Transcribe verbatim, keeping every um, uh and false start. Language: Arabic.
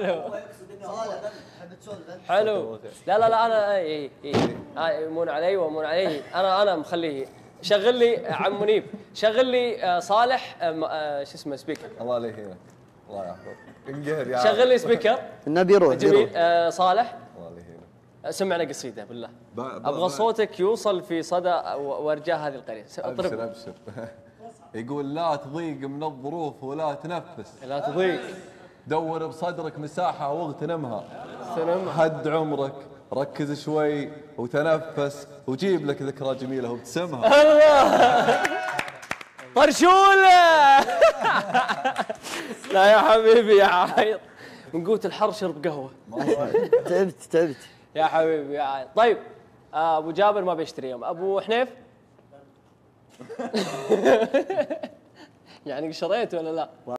حلو. لا لا لا انا اي اي يمون علي ويمون علي. انا انا مخليه. شغل لي عم منيب، شغل لي صالح شو اسمه سبيكر. الله عليه هنا. الله يحفظك. انقهر يا شغل لي سبيكر. النبي يروح. جميل. آه صالح. الله عليه هنا. سمعنا قصيده بالله. ابغى صوتك يوصل في صدى وارجاء هذه القريه. ابشر ابشر. يقول لا تضيق من الظروف ولا تنفس. لا تضيق. دور بصدرك مساحه واغتنمها. اغتنمها. هد عمرك، ركز شوي وتنفس وجيب لك ذكرى جميله وابتسمها. الله طرشوله. لا يا حبيبي يا عايض، من قوة الحر شرب قهوة. تعبت تعبت يا حبيبي يا عايض. طيب ابو جابر ما بيشتري يوم. ابو حنيف يعني شريت ولا لا؟